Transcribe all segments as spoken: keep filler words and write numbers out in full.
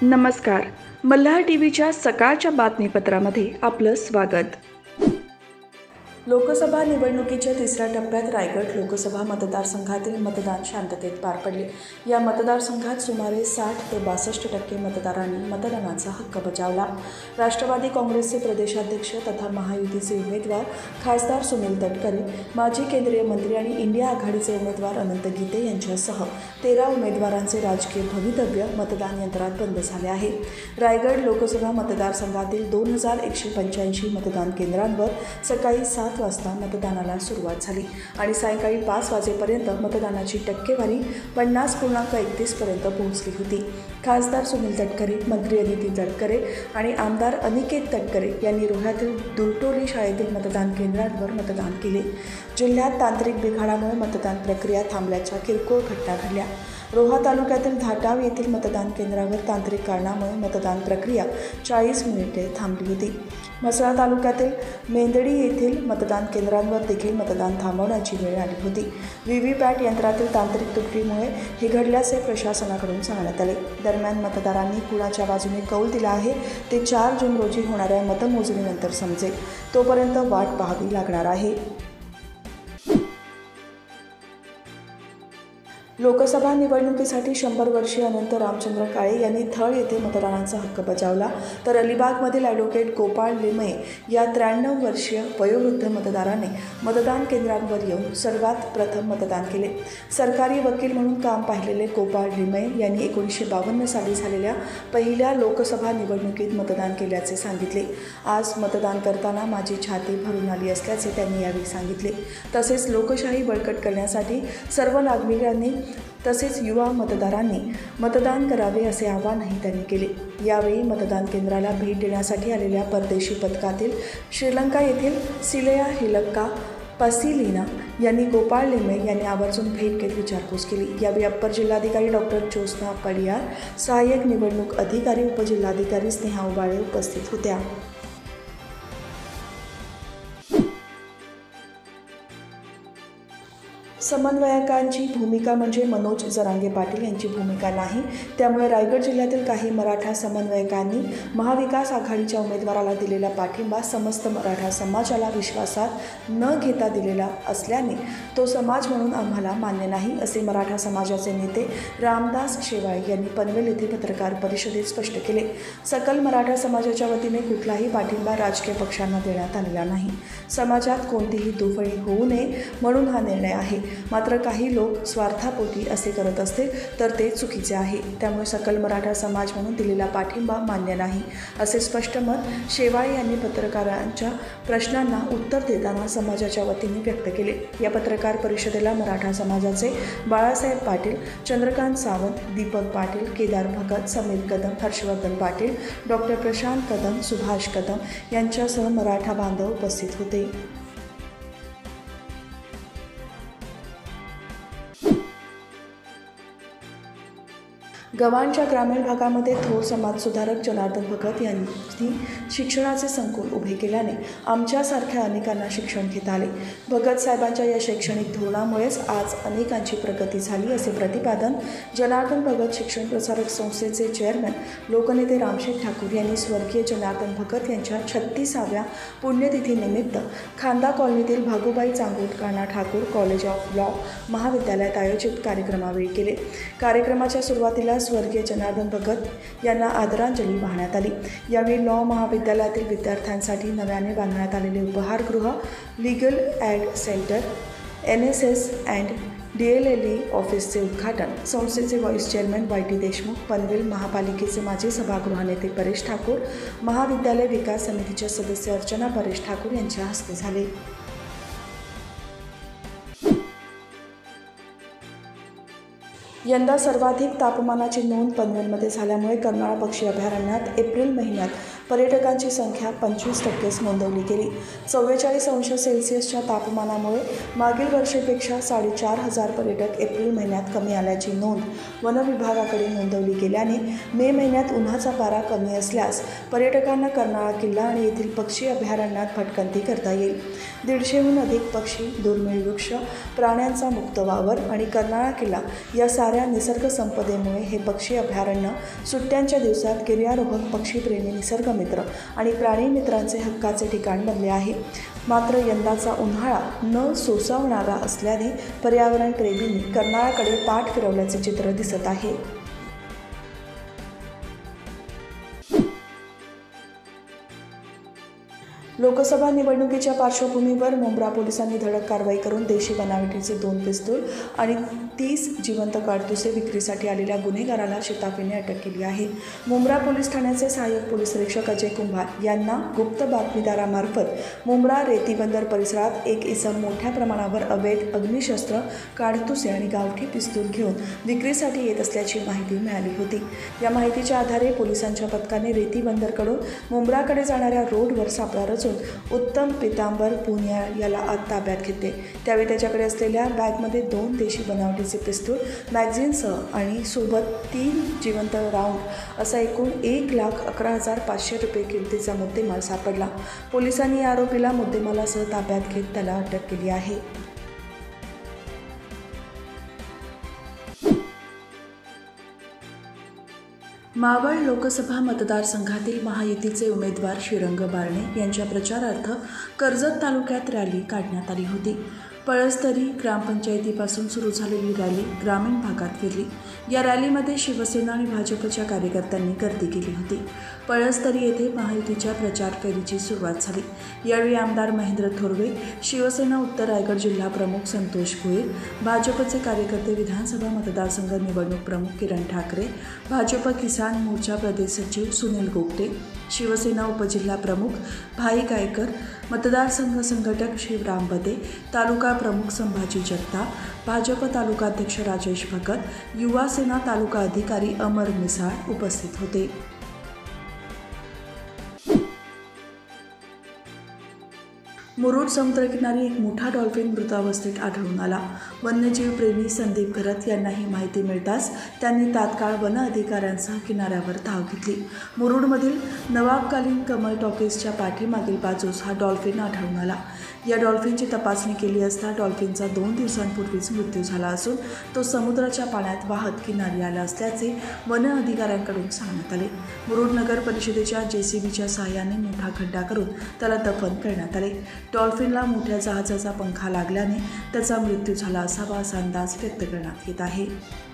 नमस्कार. मल्हार टीव्हीच्या सकाळच्या बातमीपत्रामध्ये आपलं स्वागत. लोकसभा निवडणुकीच्या तिसऱ्या टप्प्यात रायगड लोकसभा मतदारसंघातील मतदान शांततेत पार पडले. या मतदारसंघात सुमारे साठ ते बासष्ट टक्के मतदारांनी मतदानाचा हक्क बजावला. राष्ट्रवादी काँग्रेसचे प्रदेशाध्यक्ष तथा महायुतीचे उमेदवार खासदार सुनील तटकरे, माजी केंद्रीय मंत्री आणि इंडिया आघाडीचे उमेदवार अनंत गीते यांच्यासह तेरा उमेदवारांचे राजकीय भवितव्य मतदान यंत्रात बंद झाले आहे. रायगड लोकसभा मतदारसंघातील दोन हजार एकशे पंच्याऐंशी मतदान केंद्रांवर सकाळी सात वाजता मतदानाला सुरुवात झाली आणि सायंकाळी पाच वाजेपर्यंत मतदानाची टक्केवारी पन्नास पूर्णांक एकतीस पर्यंत पोहोचली होती. खासदार सुनील तटकरे, मंत्री अदिती तटकरे आणि आमदार अनिकेत तटकरे यांनी रोह्यातील दुरटोली शाळेतील मतदान केंद्रांवर मतदान केले. जिल्ह्यात तांत्रिक बिघाडामुळे मतदान प्रक्रिया थांबल्याच्या किरकोळ घटना घडल्या. रोहा तालुक्यातील धाटाव येथील मतदान केंद्रावर तांत्रिक कारणामुळे मतदान प्रक्रिया चाळीस मिनिटे थांबली होती. म्हसळा तालुक्यातील मेंदडी येथील मतदान केंद्रांवर देखील मतदान थांबवण्याची वेळ आली होती. व्हीव्हीपॅट यंत्रातील तांत्रिक त्रुटीमुळे हे घडल्याचे प्रशासनाकडून सांगण्यात आले. दरम्यान मतदारांनी कुणाच्या बाजूने कौल दिला आहे ते चार जून रोजी होणाऱ्या मतमोजणीनंतर समजेल. तोपर्यंत वाट पाहावी लागणार आहे. लोकसभा निवडणुकीसाठी शंभर वर्षीय अनंत रामचंद्र काळे यांनी थळ येथे मतदानाचा हक्क बजावला, तर अलिबागमधील ॲडव्होकेट गोपाळ लिमये या त्र्याण्णव वर्षीय वयोवृद्ध मतदाराने मतदान केंद्रांवर येऊन सर्वात प्रथम मतदान केले. सरकारी वकील म्हणून काम पाहिलेले गोपाळ लिमये यांनी एकोणीसशे बावन्न साली झालेल्या पहिल्या लोकसभा निवडणुकीत मतदान केल्याचे सांगितले. आज मतदान करताना माझी छाती भरून आली असल्याचे त्यांनी यावेळी सांगितले. तसेच लोकशाही बळकट करण्यासाठी सर्व नागरिकांनी तसेच युवा मतदारांनी मतदान करावे असे आवाहनही त्यांनी केले. यावेळी मतदान केंद्राला भेट देण्यासाठी आलेल्या परदेशी पथकातील श्रीलंका येथील सिलेया हिलक्का पसिलिना यांनी गोपाळ लिमये यांनी आवर्जून भेट घेत विचारपूस केली. यावेळी अप्पर जिल्हाधिकारी डॉक्टर ज्योत्स्ना पडियार, सहाय्यक निवडणूक अधिकारी उपजिल्हाधिकारी स्नेहा उबाळे उपस्थित होत्या. समन्वयकांची भूमिका म्हणजे मनोज जरांगे पाटील यांची भूमिका नाही. त्यामुळे रायगड जिल्ह्यातील काही मराठा समन्वयकांनी महाविकास आघाडीच्या उमेदवाराला दिलेला पाठिंबा समस्त मराठा समाजाला विश्वासात न घेता दिलेला असल्याने तो समाज म्हणून आम्हाला मान्य नाही, असे मराठा समाजाचे नेते रामदास शेवाळे यांनी पनवेल येथे पत्रकार परिषदेत स्पष्ट केले. सकल मराठा समाजाच्या वतीने कुठलाही पाठिंबा राजकीय पक्षांना देण्यात आलेला नाही. समाजात कोणतीही दुफळी होऊ नये म्हणून हा निर्णय आहे. मात्र काही लोक स्वार्थापोटी असे करत असतील तर ते चुकीचे आहे. त्यामुळे सकल मराठा समाज म्हणून दिलेला पाठिंबा मान्य नाही, असे स्पष्ट मत शेवाळे यांनी पत्रकारांच्या प्रश्नांना उत्तर देताना समाजाच्या वतीने व्यक्त केले. या पत्रकार परिषदेला मराठा समाजाचे बाळासाहेब पाटील, चंद्रकांत सावंत, दीपक पाटील, केदार भगत, समीर कदम, हर्षवर्धन पाटील, डॉक्टर प्रशांत कदम, सुभाष कदम यांच्यासह मराठा बांधव उपस्थित होते. गव्हाणच्या ग्रामीण भागामध्ये थोर समाजसुधारक जनार्दन भगत यांनी शिक्षणाचे संकुल उभे केल्याने आमच्यासारख्या अनेकांना शिक्षण घेता आले. भगत साहेबांच्या या शैक्षणिक धोरणामुळेच आज अनेकांची प्रगती झाली, असे प्रतिपादन जनार्दन भगत शिक्षण प्रसारक संस्थेचे चेअरमन लोकनेते रामशेठ ठाकूर यांनी स्वर्गीय जनार्दन भगत यांच्या छत्तीसाव्या पुण्यतिथीनिमित्त खांदा कॉलनीतील भागुबाई चांगोटकाना ठाकूर कॉलेज ऑफ लॉ महाविद्यालयात आयोजित कार्यक्रमावेळी केले. कार्यक्रमाच्या सुरुवातीला स्वर्गीय जनार्दन भगत यांना आदरांजली वाहण्यात आली. यावेळी लॉ महाविद्यालयातील विद्यार्थ्यांसाठी नव्याने बांधण्यात आलेले उपहारगृह, legal aid centre, N S S and D L L E ऑफिसचे उद्घाटन संस्थेचे vice chairman Y T Deshmukh, Panvel महापालिकेचे माजी सभागृह नेते परेश ठाकूर, महाविद्यालय विकास समितीच्या सदस्य अर्चना परेश ठाकूर यांच्या हस्ते झाले. यंदा सर्वाधिक तापमानाची नोंद पनवेलमध्ये झाल्यामुळे कर्नाळा पक्षी अभयारण्यात एप्रिल महिन्यात पर्यटकांची संख्या पंचवीस टक्केच नोंदवली गेली. चव्वेचाळीस अंश सेल्सिअसच्या तापमानामुळे मागील वर्षीपेक्षा साडेचार हजार पर्यटक एप्रिल महिन्यात कमी आल्याची नोंद वन विभागाकडे नोंदवली गेल्याने मे महिन्यात उन्हाचा पारा कमी असल्यास पर्यटकांना कर्नाळा किल्ला आणि येथील पक्षी अभयारण्यात भटकंती करता येईल. दीडशेहून अधिक पक्षी, दुर्मिळ वृक्ष, प्राण्यांचा मुक्त वावर आणि कर्नाळा किल्ला या साऱ्या निसर्ग संपदेमुळे हे पक्षी अभयारण्य सुट्ट्यांच्या दिवसात गिर्यारोहक, पक्षीप्रेमी, निसर्गमित्र आणि प्राणीमित्रांचे हक्काचे ठिकाण बनले आहे. मात्र यंदाचा उन्हाळा न सोसावणारा असल्याने पर्यावरणप्रेमींनी कर्नाळाकडे पाठ फिरवल्याचे चित्र दिसत आहे. लोकसभा निवडणुकीच्या पार्श्वभूमीवर मुंब्रा पोलिसांनी धडक कारवाई करून देशी बनावटीचे दोन पिस्तूल आणि तीस जिवंत काडतुसे विक्रीसाठी आलेल्या गुन्हेगाराला शिताफीने अटक केली आहे. मुंब्रा पोलीस ठाण्याचे सहाय्यक पोलीस निरीक्षक अजय कुंभार यांना गुप्त बातमीदारामार्फत मुंब्रा रेतीबंदर परिसरात एक इसम मोठ्या प्रमाणावर अवैध अग्निशस्त्र, काडतुसे आणि गावठी पिस्तूल घेऊन विक्रीसाठी येत असल्याची माहिती मिळाली होती. या माहितीच्या आधारे पोलिसांच्या पथकाने रेतीबंदरकडून मुंब्राकडे जाणाऱ्या रोडवर सापळा रचून उत्तम पितांबर पुनियाळ याला आत ताब्यात घेतले. त्यावेळी त्याच्याकडे असलेल्या बॅगमध्ये दोन देशी बनावटीचे पिस्तूल, मॅगझिनसह आणि सोबत तीन जिवंत राऊंड असा एकूण एक लाख अकरा हजार पाचशे रुपये किमतीचा मुद्देमाल सापडला. पोलिसांनी या आरोपीला मुद्देमालासह ताब्यात घेत त्याला अटक केली आहे. मावळ लोकसभा मतदारसंघातील महायुतीचे उमेदवार श्रीरंग बारणे यांच्या प्रचारार्थ कर्जत तालुक्यात रॅली काढण्यात आली होती. पळसदरी ग्रामपंचायतीपासून सुरू झालेली रॅली ग्रामीण भागात फिरली. या रॅलीमध्ये शिवसेना आणि भाजपच्या कार्यकर्त्यांनी गर्दी केली होती. पळसदरी येथे महायुतीच्या प्रचार फेरीची सुरुवात झाली. यावेळी आमदार महेंद्र थोरवे, शिवसेना उत्तर रायगड जिल्हा प्रमुख संतोष भोईर, भाजपचे कार्यकर्ते, विधानसभा मतदारसंघ निवडणूक प्रमुख किरण ठाकरे, भाजप किसान मोर्चा प्रदेश सचिव सुनील गोगटे, शिवसेना उपजिल्हा प्रमुख भाई गायकर, मतदारसंघ संघटक शिवराम बदे, तालुका प्रमुख संभाजी जगताप, भाजप तालुकाध्यक्ष राजेश भगत, युवा सेना तालुका अधिकारी अमर मिसाळ उपस्थित होते. मुरुड समुद्रकिनारी एक मोठा डॉल्फिन मृतावस्थेत आढळून आला. वन्यजीव प्रेमी संदीप घरत यांना ही माहिती मिळताच त्यांनी तात्काळ वन अधिकाऱ्यांसह किनाऱ्यावर धाव घेतली. मुरुडमधील नवाबकालीन कमल टॉकीजच्या पाठीमागील बाजूस हा डॉल्फिन आढळून आला. या डॉल्फिनची तपासणी केली असता डॉल्फिनचा दोन दिवसांपूर्वीच मृत्यू झाला असून तो समुद्राच्या पाण्यात वाहत किनारी आला असल्याचे वन अधिकाऱ्यांकडून सांगण्यात आले. मुरुड नगर परिषदेच्या जेसीबीच्या सहाय्याने मोठा खड्डा करून त्याला दफन करण्यात आले. डॉल्फिनला मोठ्या जहाजाचा पंखा लागल्याने त्याचा मृत्यू झाला असावा असा अंदाज व्यक्त करण्यात येत आहे.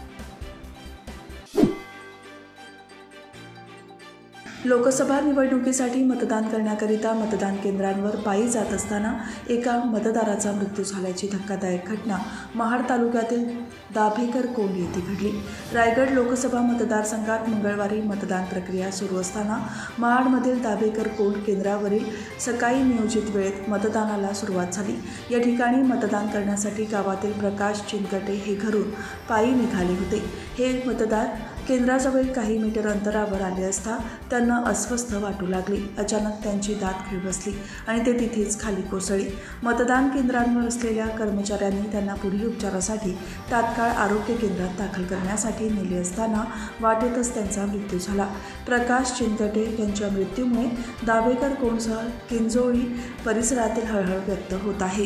लोकसभा निवडणुकीसाठी मतदान करण्याकरिता मतदान केंद्रांवर पायी जात असताना एका मतदाराचा मृत्यू झाल्याची धक्कादायक घटना महाड तालुक्यातील दाभेकर कोंड येथे घडली. रायगड लोकसभा मतदारसंघात मंगळवारी मतदान प्रक्रिया सुरू असताना महाडमधील दाभेकर कोंड केंद्रावरील सकाळी नियोजित वेळेत मतदानाला सुरुवात झाली. या ठिकाणी मतदान करण्यासाठी गावातील प्रकाश चिनकटे हे घरून पायी निघाले होते. हे मतदार केंद्राजवळ काही मीटर अंतरावर आले असता त्यांना अस्वस्थ वाटू लागले. अचानक त्यांची दात खिळ बसली आणि ते तिथेच खाली कोसळले. मतदान केंद्रांवर असलेल्या कर्मचाऱ्यांनी त्यांना पुढील उपचारासाठी तात्काळ आरोग्य केंद्रात दाखल करण्यासाठी नेले असताना वाटेतच त्यांचा मृत्यू झाला. प्रकाश चिनकटे यांच्या मृत्यूमुळे दाभेकर कोंडसह किंजोळी परिसरातील हळहळ व्यक्त होत आहे.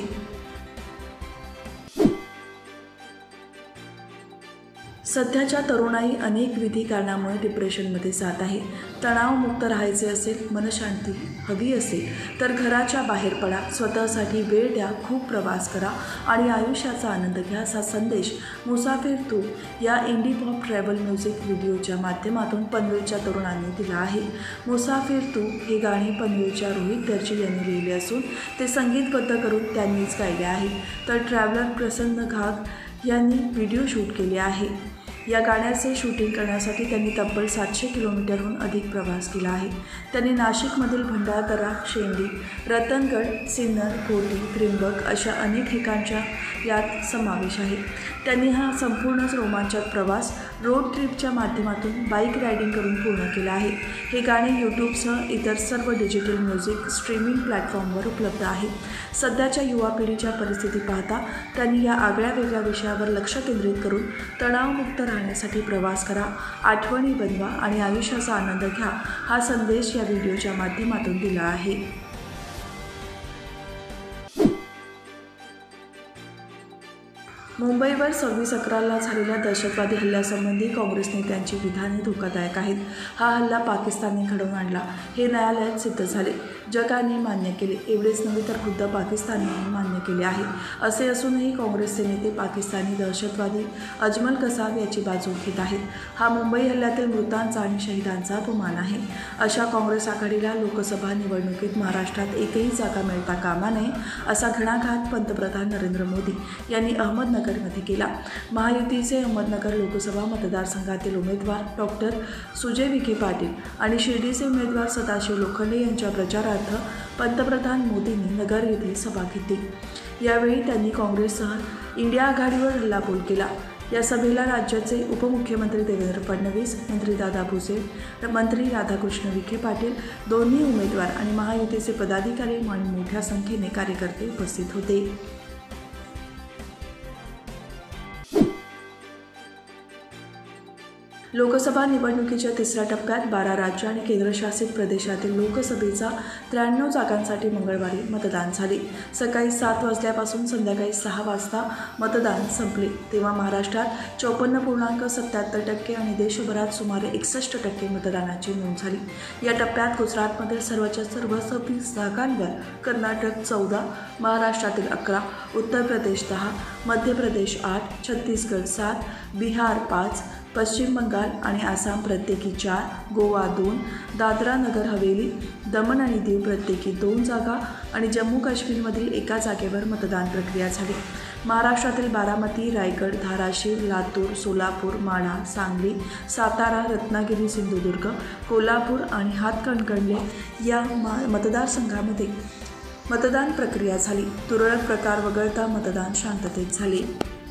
सध्याच्या तरुणाई अनेक विधी कारणामुळे डिप्रेशनमध्ये जात आहे. तणावमुक्त राहायचे असेल, मनशांती हवी असेल तर घराच्या बाहेर पडा, स्वतःसाठी वेळ द्या, खूप प्रवास करा आणि आयुष्याचा आनंद घ्या असा संदेश मुसाफिर तू या इंडी पॉप ट्रॅव्हल म्युझिक व्हिडिओच्या माध्यमातून पनवेलच्या तरुणांनी दिला आहे. मुसाफिर तू हे गाणे पनवेलच्या रोहित दर्जी यांनी लिहिले असून ते संगीतबद्ध करून त्यांनीच गायले आहे. तर ट्रॅव्हलर प्रसन्न घाग यांनी व्हिडिओ शूट केले आहे. या गाण्याचे शूटिंग करण्यासाठी त्यांनी तब्बल सातशे किलोमीटरहून अधिक प्रवास केला आहे. त्यांनी नाशिकमधील भंडारदरा, शेंडी, रतनगड, सिन्नर, कोटी, त्रिंबक अशा अनेक ठिकाणच्या यात समावेश आहे. त्यांनी हा संपूर्णच रोमांचक प्रवास रोड ट्रिपच्या माध्यमातून बाईक रायडिंग करून पूर्ण केला आहे. हे गाणे यूट्यूबसह इतर सर्व डिजिटल म्युझिक स्ट्रीमिंग प्लॅटफॉर्मवर उपलब्ध आहे. सध्याच्या युवा पिढीच्या परिस्थिती पाहता त्यांनी या आगळ्या वेगळ्या विषयावर लक्ष केंद्रित करून तणावमुक्त राहण्यासाठी प्रवास करा, आठवणी बनवा आणि आयुष्याचा आनंद घ्या हा संदेश या व्हिडिओच्या माध्यमातून दिला आहे. मुंबईवर सव्वीस अकराला झालेल्या दहशतवादी हल्ल्यासंबंधी काँग्रेस नेत्यांची विधाने धोकादायक आहेत. हा हल्ला पाकिस्तानने घडवून आणला हे न्यायालयात सिद्ध झाले. जगाने मान्य केले. एवढेच नव्हे तर खुद्द पाकिस्ताननेही मान्य केले आहे. असे असूनही काँग्रेसचे नेते पाकिस्तानी दहशतवादी अजमल कसाब याची बाजू घेत आहेत. हा मुंबई हल्ल्यातील मृतांचा आणि शहिदांचा अपमान आहे. अशा काँग्रेस आघाडीला लोकसभा निवडणुकीत महाराष्ट्रात एकही जागा मिळता कामा नये असा घणाघात पंतप्रधान नरेंद्र मोदी यांनी अहमदनगरमध्ये केला. महायुतीचे अहमदनगर लोकसभा मतदारसंघातील उमेदवार डॉक्टर सुजय विखे पाटील आणि शिर्डीचे उमेदवार सदाशिव लोखंडे यांच्या प्रचारार्थ पंतप्रधान मोदींनी नगर येथे सभा घेतली. यावेळी त्यांनी काँग्रेससह इंडिया आघाडीवर हल्लाबोल केला. या सभेला राज्याचे उपमुख्यमंत्री देवेंद्र फडणवीस, मंत्री दादा भुसे, मंत्री राधाकृष्ण विखे पाटील, दोन्ही उमेदवार आणि महायुतीचे पदाधिकारी आणि मोठ्या संख्येने कार्यकर्ते उपस्थित होते. लोकसभा निवडणुकीच्या तिसऱ्या टप्प्यात बारा राज्य आणि केंद्रशासित प्रदेशातील लोकसभेचा त्र्याण्णव जागांसाठी मंगळवारी मतदान झाले. सकाळी सात वाजल्यापासून संध्याकाळी सहा वाजता मतदान संपले. तेव्हा महाराष्ट्रात चौपन्न पूर्णांक सत्याहत्तर टक्के आणि देशभरात सुमारे एकसष्ट टक्के मतदानाची नोंद झाली. या टप्प्यात गुजरातमधील सर्वच्या सर्व सव्वीस जागांवर, कर्नाटक चौदा, महाराष्ट्रातील अकरा, उत्तर प्रदेश दहा, मध्य प्रदेश आठ, छत्तीसगड सात, बिहार पाच, पश्चिम बंगाल आणि आसाम प्रत्येकी चार, गोवा दोन, दादरा नगर हवेली, दमण आणि दीव प्रत्येकी दोन जागा आणि जम्मू काश्मीरमधील एका जागेवर मतदान प्रक्रिया झाली. महाराष्ट्रातील बारामती, रायगड, धाराशिव, लातूर, सोलापूर, माढा, सांगली, सातारा, रत्नागिरी, सिंधुदुर्ग, कोल्हापूर आणि हातकणंगले या मा मतदारसंघामध्ये मतदान प्रक्रिया झाली. तुरळक प्रकार वगळता मतदान शांततेत झाले.